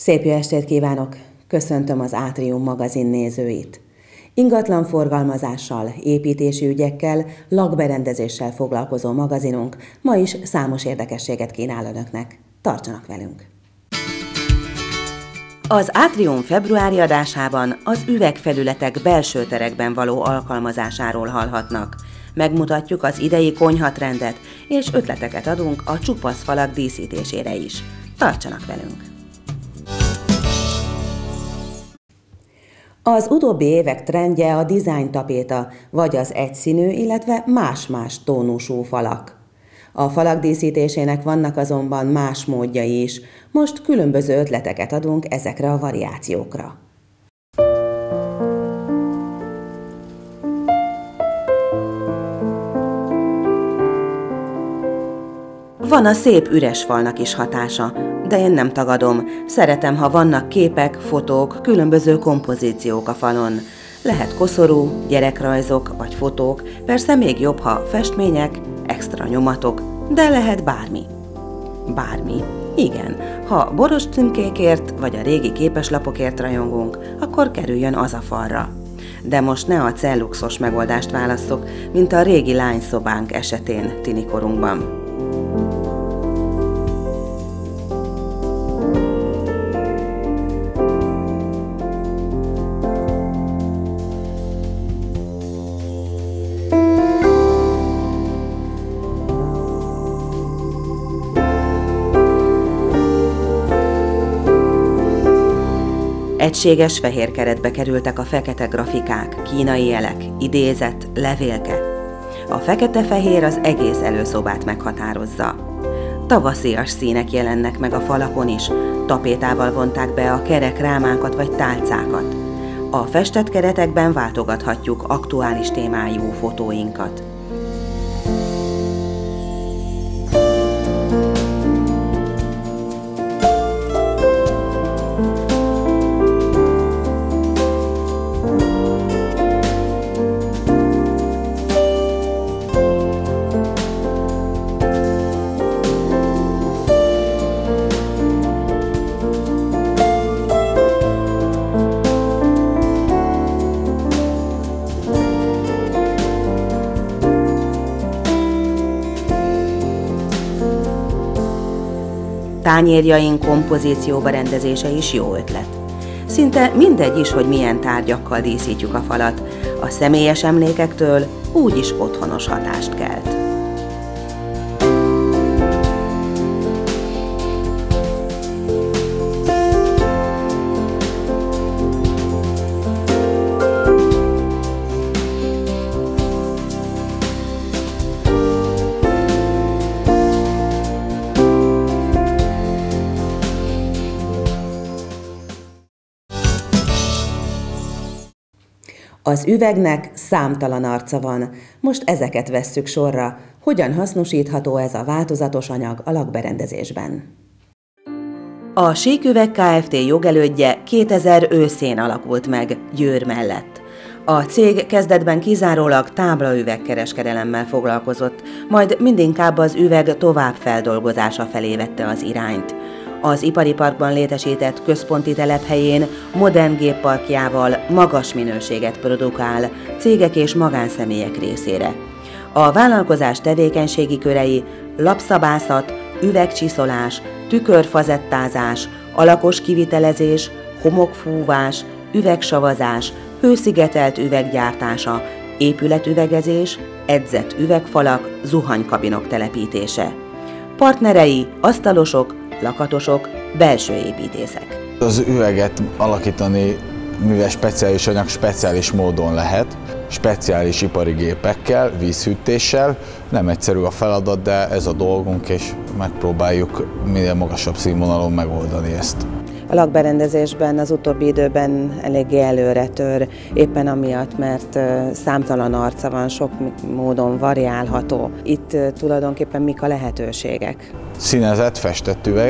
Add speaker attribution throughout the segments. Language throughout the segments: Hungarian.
Speaker 1: Szép jó estét kívánok! Köszöntöm az Átrium magazin nézőit. Ingatlan forgalmazással, építési ügyekkel, lakberendezéssel foglalkozó magazinunk ma is számos érdekességet kínál önöknek. Tartsanak velünk! Az Átrium februári adásában az üvegfelületek belső terekben való alkalmazásáról hallhatnak. Megmutatjuk az idei konyhatrendet, és ötleteket adunk a csupasz falak díszítésére is. Tartsanak velünk! Az utóbbi évek trendje a design tapéta, vagy az egyszínű, illetve más-más tónusú falak. A falak díszítésének vannak azonban más módjai is. Most különböző ötleteket adunk ezekre a variációkra. Van a szép üres falnak is hatása, de én nem tagadom. Szeretem, ha vannak képek, fotók, különböző kompozíciók a falon. Lehet koszorú, gyerekrajzok vagy fotók, persze még jobb, ha festmények, extra nyomatok, de lehet bármi. Bármi. Igen, ha boros címkékért vagy a régi képeslapokért rajongunk, akkor kerüljön az a falra. De most ne a celluxos megoldást válasszuk, mint a régi lányszobánk esetén tinikorunkban. Egységes fehér keretbe kerültek a fekete grafikák, kínai jelek, idézet, levélke. A fekete-fehér az egész előszobát meghatározza. Tavaszias színek jelennek meg a falakon is, tapétával vonták be a kerek rámákat vagy tálcákat. A festett keretekben váltogathatjuk aktuális témájú fotóinkat. Tányérjaink kompozícióba rendezése is jó ötlet. Szinte mindegy is, hogy milyen tárgyakkal díszítjük a falat, a személyes emlékektől úgyis otthonos hatást kelt. Az üvegnek számtalan arca van, most ezeket vesszük sorra. Hogyan hasznosítható ez a változatos anyag a lakberendezésben? A Síküveg Kft. Jogelődje 2000 őszén alakult meg Győr mellett. A cég kezdetben kizárólag táblaüvegkereskedelemmel foglalkozott, majd mindinkább az üveg továbbfeldolgozása felé vette az irányt. Az ipari parkban létesített központi telephelyén modern gépparkjával magas minőséget produkál cégek és magánszemélyek részére. A vállalkozás tevékenységi körei lapszabászat, üvegcsiszolás, tükörfazettázás, alakos kivitelezés, homokfúvás, üvegsavazás, hőszigetelt üveggyártása, épületüvegezés, edzett üvegfalak, zuhanykabinok telepítése. Partnerei asztalosok, lakatosok, belső építészek.
Speaker 2: Az üveget alakítani, mivel speciális anyag, speciális módon lehet, speciális ipari gépekkel, vízhűtéssel. Nem egyszerű a feladat, de ez a dolgunk, és megpróbáljuk minél magasabb színvonalon megoldani ezt.
Speaker 1: A lakberendezésben az utóbbi időben eléggé előre tör, éppen amiatt, mert számtalan arca van, sok módon variálható. Itt tulajdonképpen mik a lehetőségek?
Speaker 2: Színezett, festett üvegek,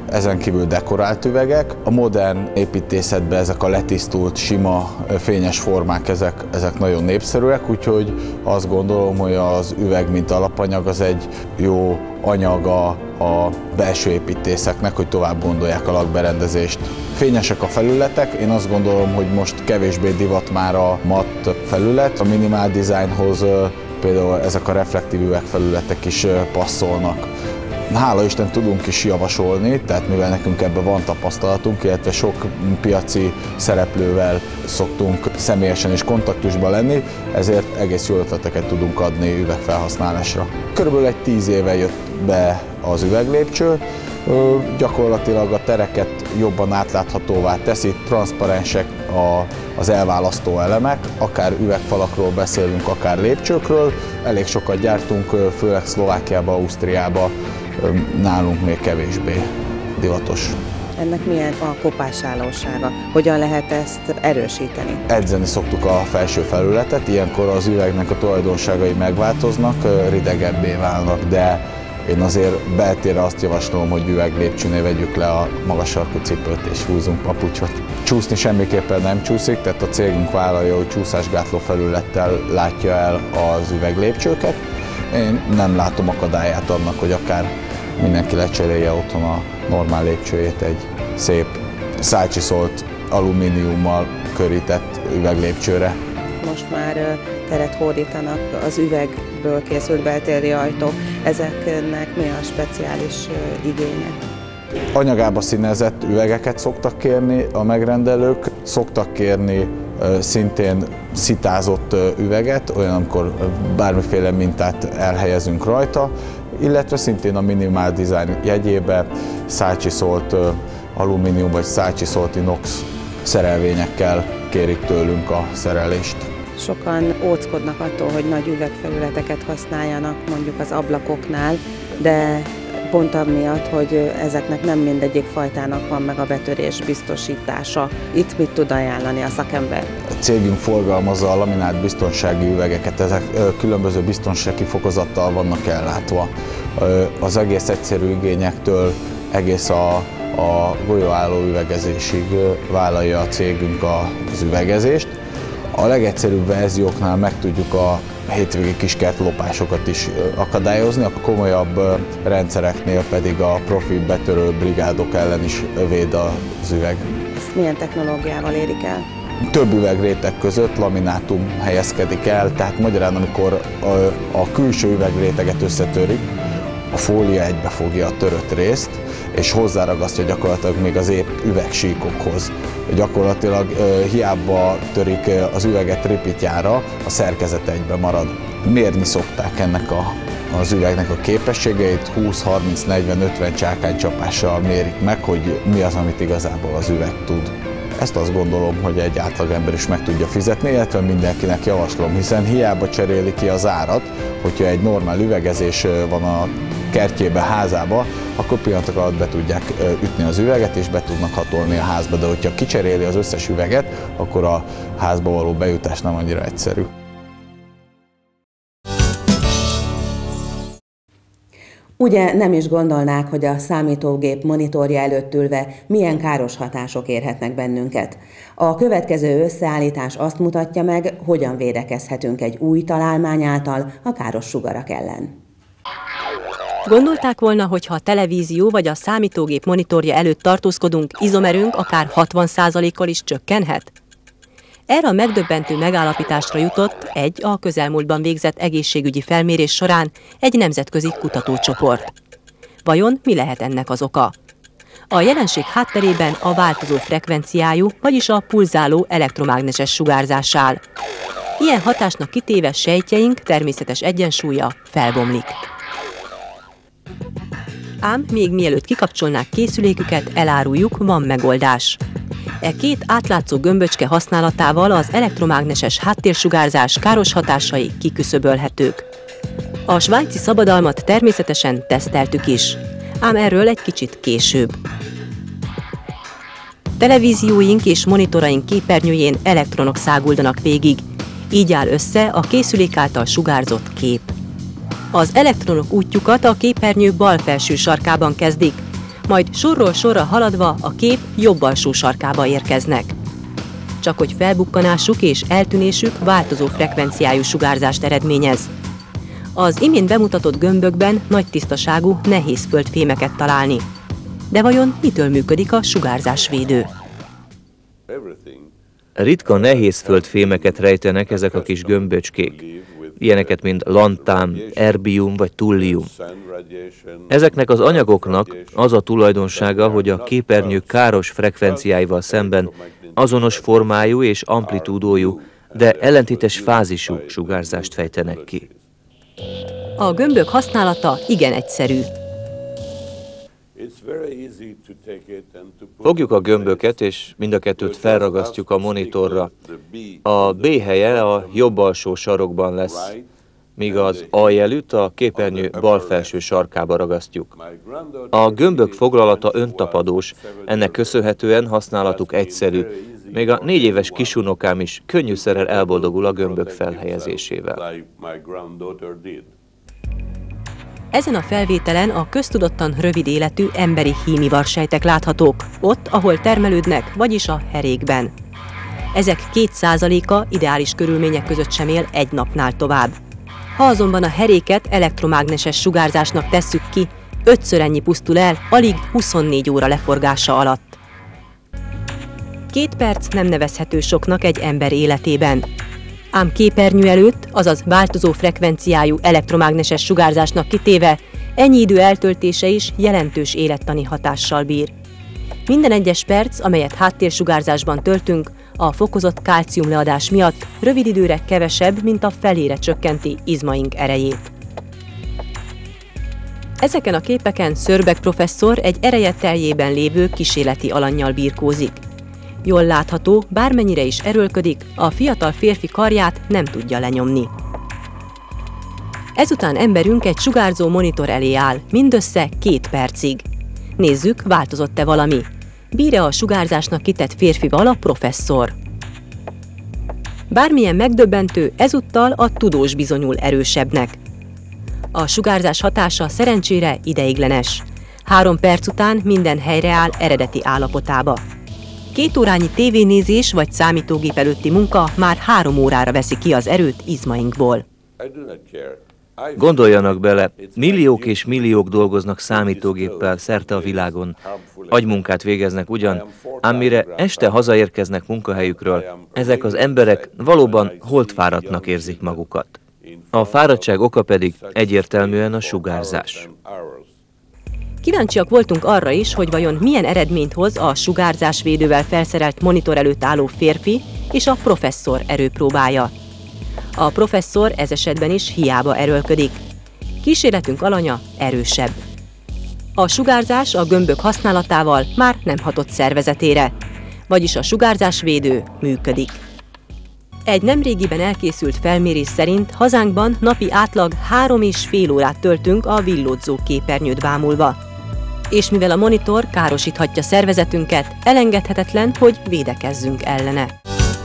Speaker 2: ezen kívül dekorált üvegek. A modern építészetben ezek a letisztult, sima, fényes formák, ezek nagyon népszerűek, úgyhogy azt gondolom, hogy az üveg, mint alapanyag, az egy jó anyaga a belső építészeknek, hogy tovább gondolják a lakberendezést. Fényesek a felületek, én azt gondolom, hogy most kevésbé divat már a matt felület, a minimál dizájnhoz például ezek a reflektív üvegfelületek is passzolnak. Hála Isten tudunk is javasolni, tehát mivel nekünk ebben van tapasztalatunk, illetve sok piaci szereplővel szoktunk személyesen is kontaktusban lenni, ezért egész jó ötleteket tudunk adni üvegfelhasználásra. Körülbelül egy 10 éve jött be az üveglépcső, gyakorlatilag a tereket jobban átláthatóvá teszi, transzparensek az elválasztó elemek, akár üvegfalakról beszélünk, akár lépcsőkről. Elég sokat gyártunk, főleg Szlovákiába, Ausztriába, nálunk még kevésbé divatos.
Speaker 1: Ennek milyen a kopásállósága? Hogyan lehet ezt erősíteni?
Speaker 2: Edzeni szoktuk a felső felületet, ilyenkor az üvegnek a tulajdonságai megváltoznak, ridegebbé válnak, de én azért beltérre azt javaslom, hogy üveglépcsőnél vegyük le a magas sarkú cipőt és húzzunk papucsot. Csúszni semmiképpen nem csúszik, tehát a cégünk vállalja, hogy csúszásgátló felülettel látja el az üveglépcsőket. Én nem látom akadályát annak, hogy akár mindenki lecserélje otthon a normál lépcsőjét egy szép szájcsiszolt alumíniummal körített üveglépcsőre.
Speaker 1: Most már teret hódítanak az üvegből készült beltéri ajtók. Ezeknek mi a speciális igénye?
Speaker 2: Anyagába színezett üvegeket szoktak kérni a megrendelők, szoktak kérni szintén szitázott üveget, olyan, amikor bármiféle mintát elhelyezünk rajta, illetve szintén a minimál design jegyébe szájcsiszolt alumínium vagy szájcsiszolt inox szerelvényekkel kérik tőlünk a szerelést.
Speaker 1: Sokan óckodnak attól, hogy nagy üvegfelületeket használjanak mondjuk az ablakoknál, de pont amiatt, hogy ezeknek nem mindegyik fajtának van meg a betörés biztosítása. Itt mit tud ajánlani a szakember?
Speaker 2: A cégünk forgalmazza a laminált biztonsági üvegeket, ezek különböző biztonsági fokozattal vannak ellátva. Az egész egyszerű igényektől egész a golyóálló üvegezésig vállalja a cégünk az üvegezést. A legegyszerűbb verzióknál meg tudjuk a hétvégi kiskert lopásokat is akadályozni, a komolyabb rendszereknél pedig a profi betörő brigádok ellen is véd az üveg.
Speaker 1: Ezt milyen technológiával érik el?
Speaker 2: Több üvegréteg között laminátum helyezkedik el, tehát magyarán amikor a külső üvegréteget összetörik, a fólia egybefogja a törött részt, és hozzáragasztja gyakorlatilag még az épp üvegsíkokhoz. Gyakorlatilag hiába törik az üveget ripityára, a szerkezet egybe marad. Mérni szokták ennek az üvegnek a képességeit, 20, 30, 40, 50 csákánycsapással mérik meg, hogy mi az, amit igazából az üveg tud. Ezt azt gondolom, hogy egy átlagember is meg tudja fizetni, illetve mindenkinek javaslom, hiszen hiába cseréli ki az árat, hogyha egy normál üvegezés van a kertjébe, házába, akkor pillanatok alatt be tudják ütni az üveget, és be tudnak hatolni a házba, de hogyha kicseréli az összes üveget, akkor a házba való bejutás nem annyira egyszerű.
Speaker 1: Ugye nem is gondolnák, hogy a számítógép monitorja előtt ülve milyen káros hatások érhetnek bennünket. A következő összeállítás azt mutatja meg, hogyan védekezhetünk egy új találmány által a káros sugarak ellen.
Speaker 3: Gondolták volna, hogy ha a televízió vagy a számítógép monitorja előtt tartózkodunk, izomerőnk akár 60%-kal is csökkenhet? Erre a megdöbbentő megállapításra jutott a közelmúltban végzett egészségügyi felmérés során egy nemzetközi kutatócsoport. Vajon mi lehet ennek az oka? A jelenség hátterében a változó frekvenciájú, vagyis a pulzáló elektromágneses sugárzás áll. Ilyen hatásnak kitéve sejtjeink természetes egyensúlya felbomlik. Ám még mielőtt kikapcsolnák készüléküket, eláruljuk, van megoldás. Két átlátszó gömböcske használatával az elektromágneses háttérsugárzás káros hatásai kiküszöbölhetők. A svájci szabadalmat természetesen teszteltük is, ám erről egy kicsit később. Televízióink és monitoraink képernyőjén elektronok száguldanak végig, így áll össze a készülék által sugárzott kép. Az elektronok útjukat a képernyő bal felső sarkában kezdik, majd sorról sorra haladva a kép jobb alsó sarkába érkeznek. Csak hogy felbukkanásuk és eltűnésük változó frekvenciájú sugárzást eredményez. Az imént bemutatott gömbökben nagy tisztaságú, nehéz földfémeket találni. De vajon mitől működik a sugárzásvédő?
Speaker 4: Ritka nehéz földfémeket rejtenek ezek a kis gömböcskék, ilyeneket, mint lantán, erbium vagy tullium. Ezeknek az anyagoknak az a tulajdonsága, hogy a képernyő káros frekvenciáival szemben azonos formájú és amplitúdójú, de ellentétes fázisú sugárzást fejtenek ki.
Speaker 3: A gömbök használata igen egyszerű.
Speaker 4: Fogjuk a gömböket, és mind a kettőt felragasztjuk a monitorra. A B helye a jobb alsó sarokban lesz, míg az A jelűt a képernyő bal felső sarkába ragasztjuk. A gömbök foglalata öntapadós, ennek köszönhetően használatuk egyszerű, még a 4 éves kisunokám is könnyűszerrel elboldogul a gömbök felhelyezésével.
Speaker 3: Ezen a felvételen a köztudottan rövid életű emberi hímivarsejtek láthatók, ott, ahol termelődnek, vagyis a herékben. Ezek 2%-a ideális körülmények között sem él egy napnál tovább. Ha azonban a heréket elektromágneses sugárzásnak tesszük ki, 5-ször ennyi pusztul el alig 24 óra leforgása alatt. 2 perc nem nevezhető soknak egy ember életében. Ám képernyő előtt, azaz változó frekvenciájú elektromágneses sugárzásnak kitéve, ennyi idő eltöltése is jelentős élettani hatással bír. Minden egyes perc, amelyet háttérsugárzásban töltünk, a fokozott kálciumleadás miatt rövid időre kevesebb, mint a felére csökkenti izmaink erejét. Ezeken a képeken Szörbeck professzor egy ereje teljében lévő kísérleti alannyal birkózik. Jól látható, bármennyire is erőlködik, a fiatal férfi karját nem tudja lenyomni. Ezután emberünk egy sugárzó monitor elé áll, mindössze 2 percig. Nézzük, változott-e valami. Bír-e a sugárzásnak kitett férfival a professzor? Bármilyen megdöbbentő, ezúttal a tudós bizonyul erősebbnek. A sugárzás hatása szerencsére ideiglenes. 3 perc után minden helyreáll eredeti állapotába. 2 órányi tévénézés vagy számítógép előtti munka már 3 órára veszi ki az erőt izmainkból.
Speaker 4: Gondoljanak bele, milliók és milliók dolgoznak számítógéppel szerte a világon. Agymunkát végeznek ugyan, ám mire este hazaérkeznek munkahelyükről, ezek az emberek valóban holtfáradtnak érzik magukat. A fáradtság oka pedig egyértelműen a sugárzás.
Speaker 3: Kíváncsiak voltunk arra is, hogy vajon milyen eredményt hoz a sugárzásvédővel felszerelt monitor előtt álló férfi és a professzor erőpróbája. A professzor ez esetben is hiába erőlködik. Kísérletünk alanya erősebb. A sugárzás a gömbök használatával már nem hatott szervezetére, vagyis a sugárzásvédő működik. Egy nemrégiben elkészült felmérés szerint hazánkban napi átlag 3,5 órát töltünk a villódzó képernyőt bámulva. És mivel a monitor károsíthatja szervezetünket, elengedhetetlen, hogy védekezzünk ellene.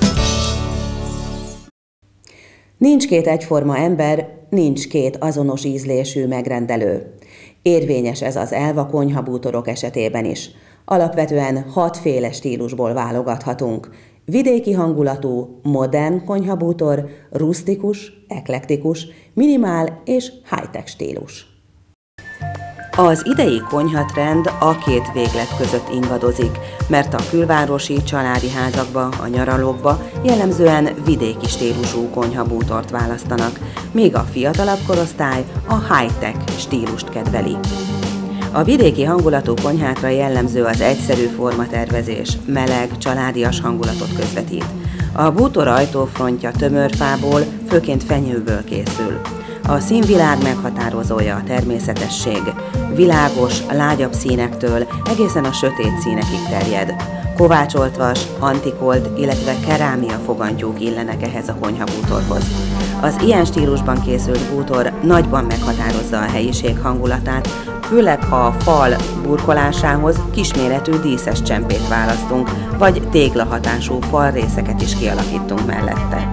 Speaker 1: Nincs 2 egyforma ember, nincs 2 azonos ízlésű megrendelő. Érvényes ez az elv a konyhabútorok esetében is. Alapvetően 6 féle stílusból válogathatunk. Vidéki hangulatú, modern konyhabútor, rusztikus, eklektikus, minimál és high-tech stílus. Az idei konyhatrend a 2 véglet között ingadozik, mert a külvárosi családi házakba, a nyaralókba jellemzően vidéki stílusú konyhabútort választanak, míg a fiatalabb korosztály a high-tech stílust kedveli. A vidéki hangulatú konyhákra jellemző az egyszerű formatervezés, meleg, családias hangulatot közvetít. A bútor ajtófrontja tömörfából, főként fenyőből készül. A színvilág meghatározója a természetesség. Világos, lágyabb színektől egészen a sötét színekig terjed. Kovácsolt vas, antikold, illetve kerámia fogantyúk illenek ehhez a konyhabútorhoz. Az ilyen stílusban készült bútor nagyban meghatározza a helyiség hangulatát, főleg ha a fal burkolásához kisméretű díszes csempét választunk, vagy téglahatású falrészeket is kialakítunk mellette.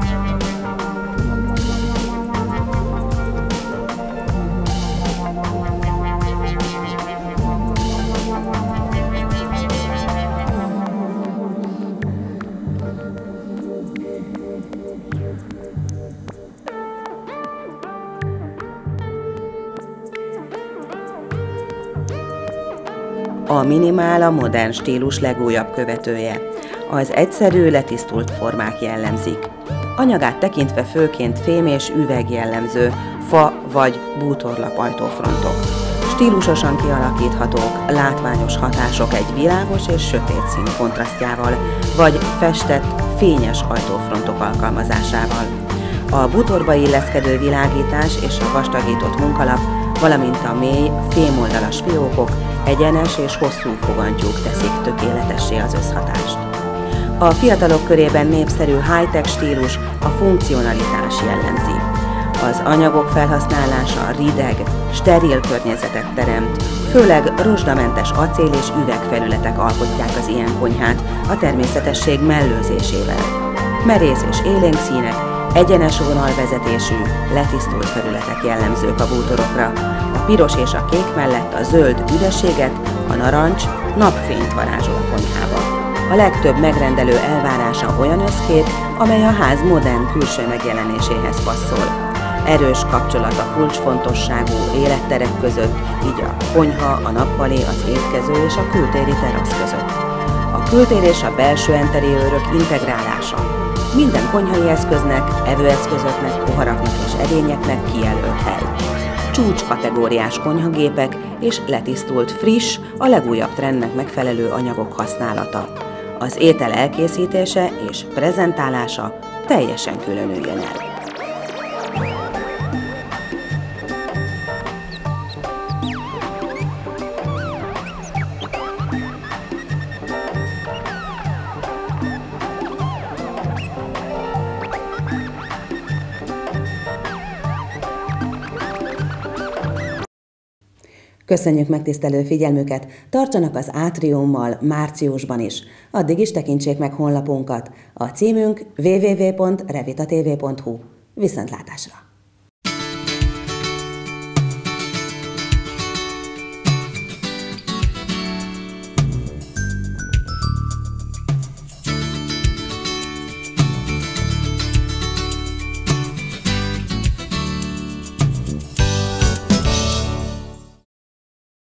Speaker 1: A minimál a modern stílus legújabb követője. Az egyszerű, letisztult formák jellemzik. Anyagát tekintve főként fém és üveg jellemző, fa vagy bútorlap ajtófrontok. Stílusosan kialakíthatók, látványos hatások egy világos és sötét szín kontrasztjával, vagy festett, fényes ajtófrontok alkalmazásával. A bútorba illeszkedő világítás és a vastagított munkalap, valamint a mély, fémoldalas fiókok, egyenes és hosszú fogantyúk teszik tökéletessé az összhatást. A fiatalok körében népszerű high-tech stílus a funkcionalitás jellemzi. Az anyagok felhasználása rideg, steril környezetet teremt, főleg rozsdamentes acél és üvegfelületek alkotják az ilyen konyhát a természetesség mellőzésével. Merész és élénk színek, egyenes vonalvezetésű, letisztult felületek jellemzők a bútorokra. A piros és a kék mellett a zöld ürességet, a narancs napfényt varázsol a konyhába. A legtöbb megrendelő elvárása olyan összkép, amely a ház modern külső megjelenéséhez passzol. Erős kapcsolat a kulcsfontosságú életterek között, így a konyha, a nappali, az étkező és a kültéri terasz között. A kültér és a belső enteriőrök integrálása. Minden konyhai eszköznek, evőeszközöknek, poharaknak és edényeknek kijelölt hely. Csúcskategóriás konyhagépek és letisztult, friss, a legújabb trendnek megfelelő anyagok használata. Az étel elkészítése és prezentálása teljesen különüljön el.
Speaker 5: Köszönjük megtisztelő figyelmüket, tartsanak az Átriummal márciusban is. Addig is tekintsék meg honlapunkat. A címünk www.revitatv.hu. Viszontlátásra!